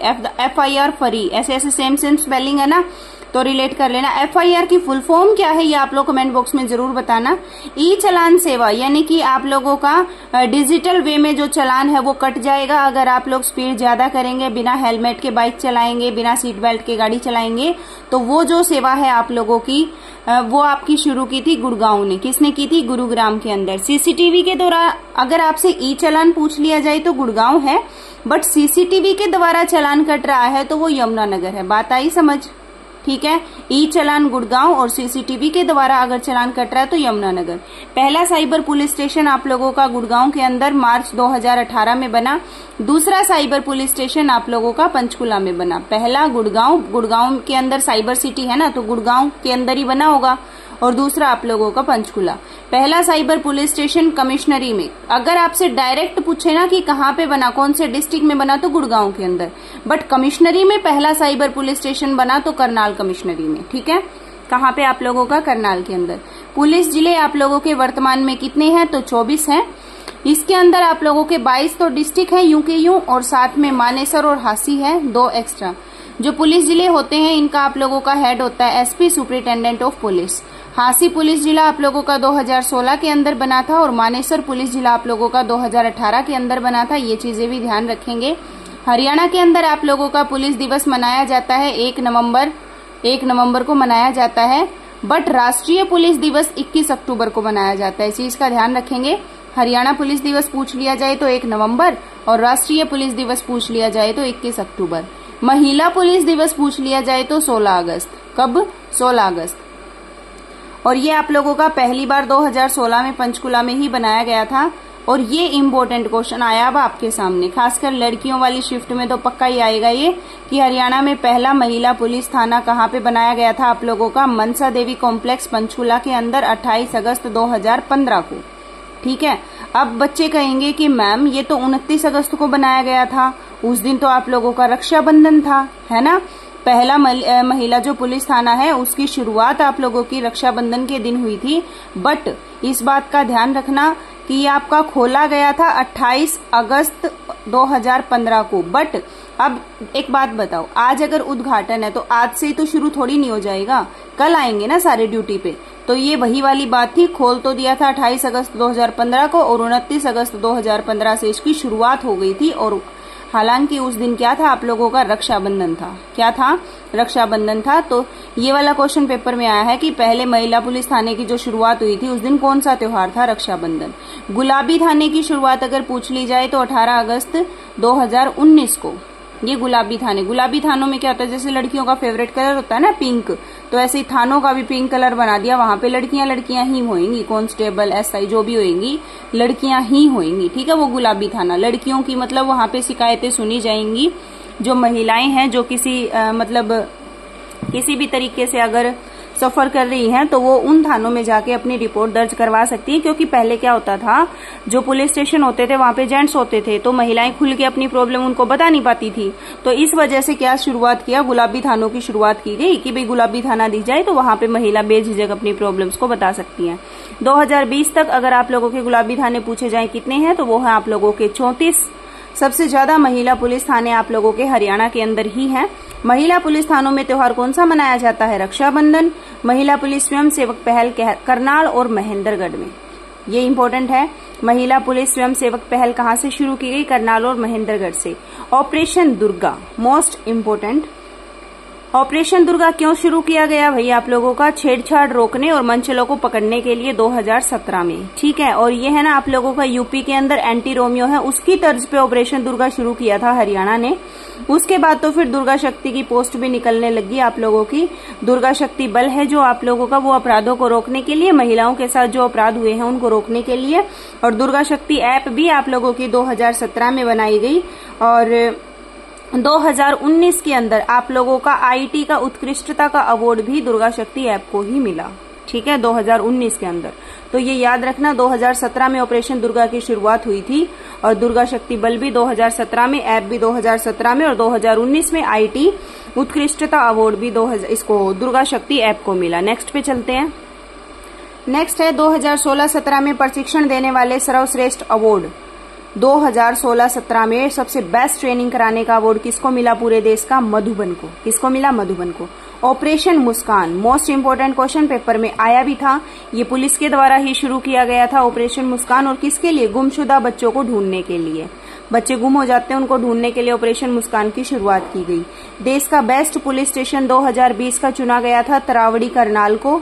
फरी ऐसे सेम स्पेलिंग है ना, तो रिलेट कर लेना। एफआईआर की फुल फॉर्म क्या है ये आप लोग कमेंट बॉक्स में जरूर बताना। ई चलान सेवा, यानी कि आप लोगों का डिजिटल वे में जो चलान है वो कट जाएगा अगर आप लोग स्पीड ज्यादा करेंगे, बिना हेलमेट के बाइक चलाएंगे, बिना सीट बेल्ट के गाड़ी चलाएंगे। तो वो जो सेवा है आप लोगों की वो आपकी शुरू की थी गुड़गांव ने। किसने की थी? गुरुग्राम के अंदर। सीसीटीवी के द्वारा अगर आपसे ई चलान पूछ लिया जाए तो गुड़गांव है, बट सीसीटीवी के द्वारा चलान कट रहा है तो वो यमुनानगर है। बात आई समझ? ठीक है, ई चलान गुड़गांव और सीसीटीवी के द्वारा अगर चलान कट रहा है तो यमुनानगर। पहला साइबर पुलिस स्टेशन आप लोगों का गुड़गांव के अंदर मार्च 2018 में बना। दूसरा साइबर पुलिस स्टेशन आप लोगों का पंचकुला में बना। पहला गुड़गांव के अंदर साइबर सिटी है ना, तो गुड़गांव के अंदर ही बना होगा, और दूसरा आप लोगों का पंचकुला। पहला साइबर पुलिस स्टेशन कमिश्नरी में। अगर आपसे डायरेक्ट पूछे ना कि कहाँ पे बना, कौन से डिस्ट्रिक्ट में बना, तो गुड़गांव के अंदर, बट कमिश्नरी में पहला साइबर पुलिस स्टेशन बना तो करनाल कमिश्नरी में। ठीक है, कहाँ पे? आप लोगों का करनाल के अंदर। पुलिस जिले आप लोगों के वर्तमान में कितने हैं? तो 24 हैं। इसके अंदर आप लोगों के 22 तो डिस्ट्रिक्ट है यूं के यूं, और साथ में मानेसर और हांसी है 2 एक्स्ट्रा। जो पुलिस जिले होते हैं इनका आप लोगों का हेड होता है SP, superintendent of police. Hansi police जिला आप लोगों का 2016 के अंदर बना था, और मानेसर पुलिस जिला आप लोगों का 2018 के अंदर बना था। ये चीजें भी ध्यान रखेंगे। हरियाणा के अंदर आप लोगों का पुलिस दिवस मनाया जाता है 1 नवंबर को मनाया जाता है, बट राष्ट्रीय पुलिस दिवस 21 अक्टूबर को मनाया जाता है। इस चीज का ध्यान रखेंगे। हरियाणा पुलिस दिवस पूछ लिया जाए तो 1 नवंबर, और राष्ट्रीय पुलिस दिवस पूछ लिया जाए तो 21 अक्टूबर। महिला पुलिस दिवस पूछ लिया जाए तो 16 अगस्त। कब? 16 अगस्त। और ये आप लोगों का पहली बार 2016 में पंचकुला में ही बनाया गया था। और ये इम्पोर्टेंट क्वेश्चन आया अब आपके सामने, खासकर लड़कियों वाली शिफ्ट में तो पक्का ही आएगा ये, कि हरियाणा में पहला महिला पुलिस थाना कहाँ पे बनाया गया था आप लोगों का? मनसा देवी कॉम्प्लेक्स पंचकुला के अंदर 28 अगस्त 2015 को। ठीक है, अब बच्चे कहेंगे कि मैम ये तो 29 अगस्त को बनाया गया था, उस दिन तो आप लोगों का रक्षाबंधन था, है ना। पहला महिला जो पुलिस थाना है उसकी शुरुआत आप लोगों की रक्षाबंधन के दिन हुई थी, बट इस बात का ध्यान रखना कि ये आपका खोला गया था 28 अगस्त 2015 को। बट अब एक बात बताओ, आज अगर उद्घाटन है तो आज से ही तो शुरू थोड़ी नहीं हो जाएगा, कल आएंगे ना सारे ड्यूटी पे। तो ये वही वाली बात थी, खोल तो दिया था 28 अगस्त 2015 को, और 29 अगस्त 2015 से इसकी शुरुआत हो गई थी। और हालांकि उस दिन क्या था? आप लोगों का रक्षाबंधन था। क्या था? रक्षाबंधन था। तो ये वाला क्वेश्चन पेपर में आया है कि पहले महिला पुलिस थाने की जो शुरुआत हुई थी उस दिन कौन सा त्योहार था? रक्षाबंधन। गुलाबी थाने की शुरुआत अगर पूछ ली जाए तो 18 अगस्त 2019 को। ये गुलाबी थानों में क्या होता है? जैसे लड़कियों का फेवरेट कलर होता है ना पिंक, तो ऐसे ही थानों का भी पिंक कलर बना दिया। वहां पे लड़कियां ही होंगी, कांस्टेबल एसआई जो भी होंगी लड़कियां ही होंगी। ठीक है, वो गुलाबी थाना लड़कियों की, मतलब वहां पे शिकायतें सुनी जाएंगी। जो महिलाएं हैं जो किसी भी तरीके से अगर सफर कर रही हैं तो वो उन थानों में जाके अपनी रिपोर्ट दर्ज करवा सकती हैं। क्योंकि पहले क्या होता था, जो पुलिस स्टेशन होते थे वहां पे जेंट्स होते थे, तो महिलाएं खुल के अपनी प्रॉब्लम उनको बता नहीं पाती थी। तो इस वजह से क्या शुरुआत किया? गुलाबी थानों की शुरुआत की गई कि भाई गुलाबी थाना दी जाए तो वहां पे महिला बेझिझक अपनी प्रॉब्लम्स को बता सकती है। 2020 तक अगर आप लोगों के गुलाबी थाने पूछे जाए कितने हैं, तो वो है आप लोगों के 34। सबसे ज्यादा महिला पुलिस थाने आप लोगों के हरियाणा के अंदर ही हैं। महिला पुलिस थानों में त्योहार कौन सा मनाया जाता है? रक्षाबंधन। महिला पुलिस स्वयं सेवक पहल करनाल और महेंद्रगढ़ में। ये इंपॉर्टेंट है। महिला पुलिस स्वयं सेवक पहल कहां से शुरू की गई? करनाल और महेंद्रगढ़ से। Operation Durga, most important. Operation Durga क्यों शुरू किया गया भाई आप लोगों का? छेड़छाड़ रोकने और मनचलों को पकड़ने के लिए 2017 में, ठीक है। और ये है ना आप लोगों का यूपी के अंदर एंटी रोमियो है, उसकी तर्ज पे ऑपरेशन दुर्गा शुरू किया था हरियाणा ने। उसके बाद तो फिर दुर्गा शक्ति की पोस्ट भी निकलने लगी आप लोगों की। दुर्गा शक्ति बल है जो आप लोगों का वो अपराधों को रोकने के लिए, महिलाओं के साथ जो अपराध हुए हैं उनको रोकने के लिए। और दुर्गा शक्ति ऐप भी आप लोगों की 2017 में बनाई गई और 2019 के अंदर आप लोगों का आईटी का उत्कृष्टता का अवार्ड भी दुर्गा शक्ति ऐप को ही मिला, ठीक है, 2019 के अंदर। तो ये याद रखना 2017 में ऑपरेशन दुर्गा की शुरुआत हुई थी और दुर्गा शक्ति बल भी 2017 में, ऐप भी 2017 में और 2019 में आईटी उत्कृष्टता अवार्ड भी इसको दुर्गा शक्ति ऐप को मिला। नेक्स्ट पे चलते हैं। नेक्स्ट है 2016-17 में प्रशिक्षण देने वाले सर्वश्रेष्ठ अवार्ड। 2016-17 में सबसे बेस्ट ट्रेनिंग कराने का अवार्ड किसको मिला पूरे देश का? मधुबन को। किसको मिला? मधुबन को। Operation Muskan most important question paper में आया भी था, ये पुलिस के द्वारा ही शुरू किया गया था ऑपरेशन मुस्कान। और किसके लिए? गुमशुदा बच्चों को ढूंढने के लिए। बच्चे गुम हो जाते हैं, उनको ढूंढने के लिए ऑपरेशन मुस्कान की शुरुआत की गई। देश का बेस्ट पुलिस स्टेशन 2020 का चुना गया था तरावड़ी करनाल को।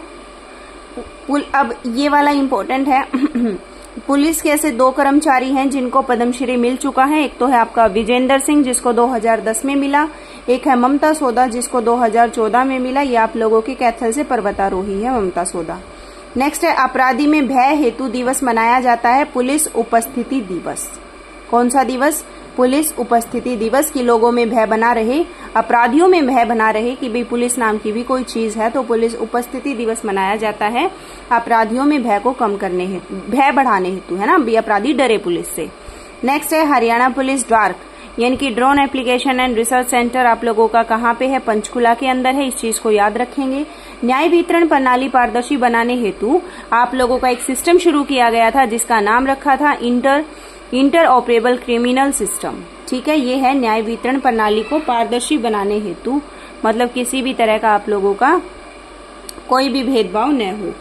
अब ये वाला इम्पोर्टेंट है पुलिस के ऐसे 2 कर्मचारी हैं जिनको पद्मश्री मिल चुका है। एक तो है आपका विजेंद्र सिंह जिसको 2010 में मिला, एक है ममता सोदा जिसको 2014 में मिला। ये आप लोगों की कैथल से पर्वतारोही है ममता सोदा। नेक्स्ट है अपराधी में भय हेतु दिवस मनाया जाता है पुलिस उपस्थिति दिवस। कौन सा दिवस? पुलिस उपस्थिति दिवस। की लोगों में भय बना रहे, अपराधियों में भय बना रहे कि भाई पुलिस नाम की भी कोई चीज है, तो पुलिस उपस्थिति दिवस मनाया जाता है अपराधियों में भय को कम करने हेतु, भय बढ़ाने हेतु, है ना, भी अपराधी डरे पुलिस से। नेक्स्ट है हरियाणा पुलिस डार्क यानी कि drone application and research centre आप लोगों का कहाँ पे है? पंचकुला के अंदर है, इस चीज को याद रखेंगे। न्याय वितरण प्रणाली पारदर्शी बनाने हेतु आप लोगों का एक सिस्टम शुरू किया गया था जिसका नाम रखा था इंटर ऑपरेबल क्रिमिनल सिस्टम, ठीक है। ये है न्याय वितरण प्रणाली को पारदर्शी बनाने हेतु, मतलब किसी भी तरह का आप लोगों का कोई भी भेदभाव न हो।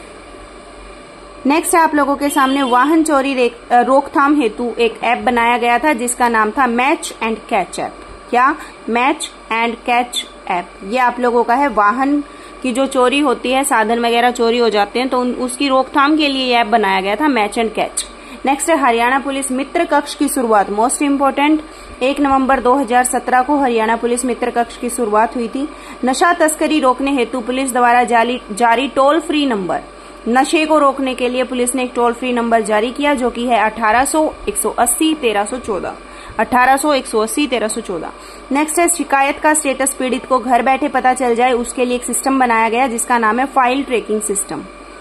नेक्स्ट है आप लोगों के सामने वाहन चोरी रोकथाम हेतु एक ऐप बनाया गया था जिसका नाम था मैच एंड कैच ऐप। क्या? Match and catch app. ये आप लोगों का है वाहन की जो चोरी होती है, साधन वगैरह चोरी हो जाते हैं तो उसकी रोकथाम के लिए ये ऐप बनाया गया था मैच एंड कैच। नेक्स्ट है हरियाणा पुलिस मित्र कक्ष की शुरुआत, मोस्ट इम्पोर्टेंट। 1 नवंबर 2017 को हरियाणा पुलिस मित्र कक्ष की शुरुआत हुई थी। नशा तस्करी रोकने हेतु पुलिस द्वारा जारी टोल फ्री नंबर, नशे को रोकने के लिए पुलिस ने एक टोल फ्री नंबर जारी किया जो कि है 1800-180-1314। 1800-180-1314। नेक्स्ट है शिकायत का स्टेटस पीड़ित को घर बैठे पता चल जाए उसके लिए एक सिस्टम बनाया गया जिसका नाम है फाइल ट्रैकिंग सिस्टम,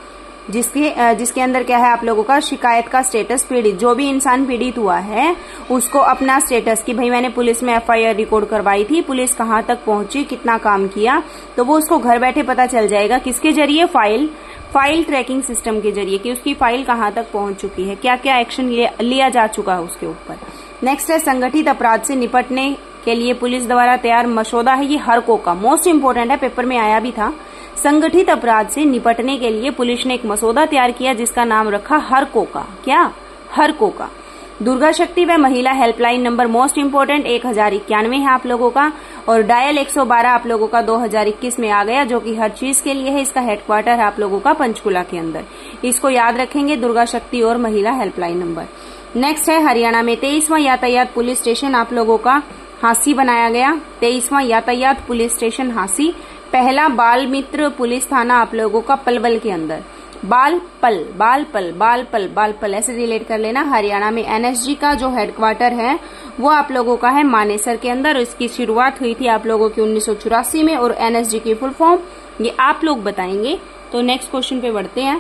जिसके अंदर क्या है आप लोगों का शिकायत का स्टेटस पीड़ित, जो भी इंसान पीड़ित हुआ है उसको अपना स्टेटस कि भाई मैंने पुलिस में एफआईआर रिकॉर्ड करवाई थी, पुलिस कहाँ तक पहुंची, कितना काम किया, तो वो उसको घर बैठे पता चल जाएगा। किसके जरिए? फाइल ट्रैकिंग सिस्टम के जरिए कि उसकी फाइल कहाँ तक पहुंच चुकी है, क्या क्या एक्शन लिया जा चुका है उसके ऊपर। नेक्स्ट है संगठित अपराध से निपटने के लिए पुलिस द्वारा तैयार मसौदा है, ये हरको का, मोस्ट इम्पोर्टेंट है, पेपर में आया भी था। संगठित अपराध से निपटने के लिए पुलिस ने एक मसौदा तैयार किया जिसका नाम रखा हरको का। क्या? हरको का। दुर्गा शक्ति व महिला हेल्पलाइन नंबर मोस्ट इम्पोर्टेंट 1091 है आप लोगों का, और डायल 112 आप लोगों का 2021 में आ गया जो कि हर चीज के लिए है। इसका हेडक्वार्टर है आप लोगों का पंचकुला के अंदर, इसको याद रखेंगे, दुर्गा शक्ति और महिला हेल्पलाइन नंबर। नेक्स्ट है हरियाणा में 23वां यातायात पुलिस स्टेशन आप लोगों का हांसी बनाया गया। 23वां यातायात पुलिस स्टेशन हांसी। पहला बाल मित्र पुलिस थाना आप लोगों का पलवल के अंदर। बालपल ऐसे रिलेट कर लेना। हरियाणा में एनएसजी का जो हेडक्वार्टर है वो आप लोगों का है मानेसर के अंदर। इसकी शुरुआत हुई थी आप लोगों की 1984 में, और एनएसजी की फुल फॉर्म ये आप लोग बताएंगे। तो नेक्स्ट क्वेश्चन पे बढ़ते हैं।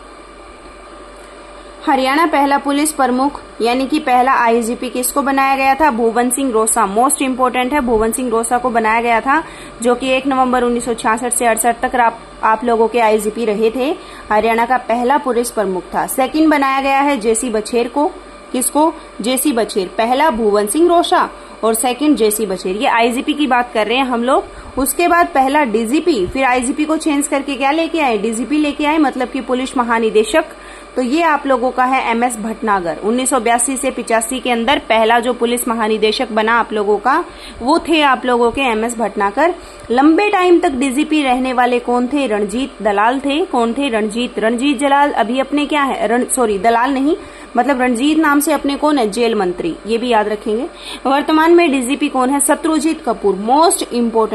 हरियाणा पहला पुलिस प्रमुख यानी कि पहला आईजीपी किसको बनाया गया था? भुवन सिंह रोसा, मोस्ट इम्पोर्टेंट है, भुवन सिंह रोसा को बनाया गया था जो कि 1 नवंबर 1966 से 68 तक आप लोगों के आईजीपी रहे थे। हरियाणा का पहला पुलिस प्रमुख था। सेकंड बनाया गया है जेसी बछेर को। किसको? जेसी बछेर। पहला भुवन सिंह रोसा और सेकंड जेसी बछेर। ये आईजीपी की बात कर रहे हैं हम लोग। उसके बाद पहला डीजीपी, फिर आईजीपी को चेंज करके क्या लेके आए? डीजीपी लेके आए, मतलब कि पुलिस महानिदेशक। तो ये आप लोगों का है MS भटनागर। 1982 से 85 के अंदर पहला जो पुलिस महानिदेशक बना आप लोगों का, वो थे आप लोगों के MS भटनागर। लंबे टाइम तक DGP रहने वाले कौन थे? रणजीत दलाल थे। कौन थे? रणजीत दलाल। अभी अपने क्या है, सॉरी दलाल नहीं, मतलब रणजीत नाम से अपने कौन है? जेल मंत्री, ये भी याद रखेंगे। वर्तमान में DGP कौन है? Shatrujeet Kapur. Most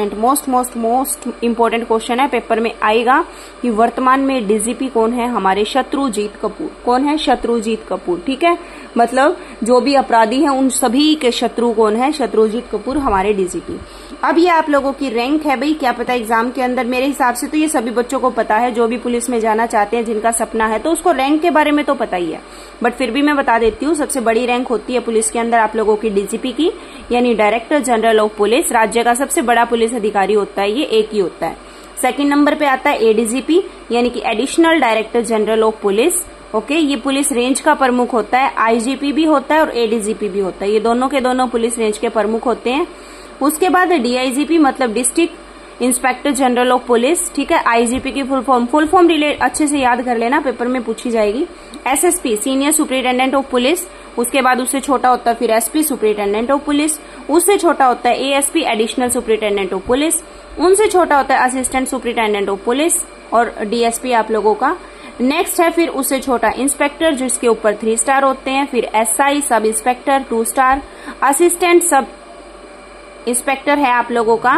important question है, पेपर में आएगा कि वर्तमान में DGP कौन है? हमारे शत्रुजीत कपूर। कौन है? शत्रुजीत कपूर। ठीक है, मतलब जो भी अपराधी हैं उन सभी के शत्रु कौन है? शत्रुजीत कपूर हमारे DGP। अब ये आप लोगों की रैंक है भाई, क्या पता एग्जाम के अंदर, मेरे हिसाब से तो ये सभी बच्चों को पता है, जो भी पुलिस में जाना चाहते हैं, जिनका सपना है, तो उसको रैंक के बारे में तो पता ही है, बट फिर भी मैं बता देती हूँ। सबसे बड़ी रैंक होती है पुलिस के अंदर आप लोगों की DGP की, यानी डायरेक्टर जनरल ऑफ पुलिस। राज्य का सबसे बड़ा पुलिस अधिकारी होता है, ये एक ही होता है। सेकंड नंबर पे आता है ADGP, यानी कि additional director general of police. Okay, ये पुलिस रेंज का प्रमुख होता है। IGP भी होता है और ADGP भी होता है, ये दोनों के दोनों पुलिस रेंज के प्रमुख होते हैं। उसके बाद DIGP, मतलब district inspector general of police. ठीक है, IGP की फुल फॉर्म रिलेट अच्छे से याद कर लेना, पेपर में पूछी जाएगी। SSP, senior superintendent of police. उसके बाद उससे छोटा होता है फिर SP, सुपरिटेंडेंट ऑफ पुलिस। उससे छोटा होता है ASP, additional superintendent of police. उनसे छोटा होता है असिस्टेंट सुपरिटेंडेंट ऑफ पुलिस और DSP आप लोगों का। नेक्स्ट है फिर उससे छोटा इंस्पेक्टर, जिसके ऊपर 3 स्टार होते हैं। फिर SI, sub inspector 2 star. Assistant sub inspector है आप लोगों का,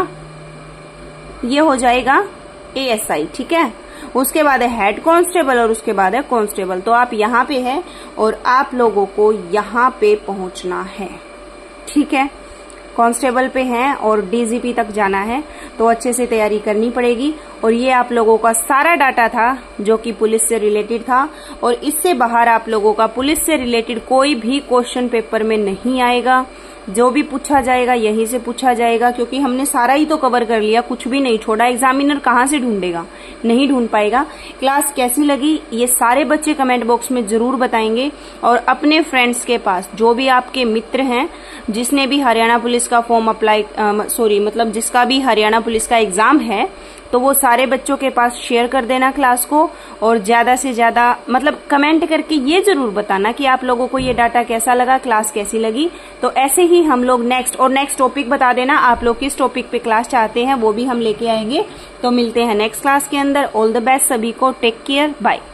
ये हो जाएगा ASI। ठीक है, उसके बाद है हेड कांस्टेबल और उसके बाद है कांस्टेबल। तो आप यहाँ पे है और आप लोगों को यहाँ पे पहुंचना है। ठीक है, कांस्टेबल पे हैं और DGP तक जाना है, तो अच्छे से तैयारी करनी पड़ेगी। और ये आप लोगों का सारा डाटा था जो कि पुलिस से रिलेटेड था, और इससे बाहर आप लोगों का पुलिस से रिलेटेड कोई भी क्वेश्चन पेपर में नहीं आएगा। जो भी पूछा जाएगा यहीं से पूछा जाएगा, क्योंकि हमने सारा ही तो कवर कर लिया, कुछ भी नहीं छोड़ा। एग्जामिनर कहाँ से ढूंढेगा? नहीं ढूंढ पाएगा। क्लास कैसी लगी ये सारे बच्चे कमेंट बॉक्स में जरूर बताएंगे, और अपने फ्रेंड्स के पास जो भी आपके मित्र हैं, जिसने भी हरियाणा पुलिस का फॉर्म अप्लाई मतलब जिसका भी हरियाणा पुलिस का एग्जाम है, तो वो सारे बच्चों के पास शेयर कर देना क्लास को। और ज्यादा से ज्यादा मतलब कमेंट करके ये जरूर बताना कि आप लोगों को ये डाटा कैसा लगा, क्लास कैसी लगी। तो ऐसे ही हम लोग नेक्स्ट टॉपिक बता देना आप लोग किस टॉपिक पे क्लास चाहते हैं, वो भी हम लेके आएंगे। तो मिलते हैं नेक्स्ट क्लास के अंदर। ऑल द बेस्ट सभी को, टेक केयर, बाय।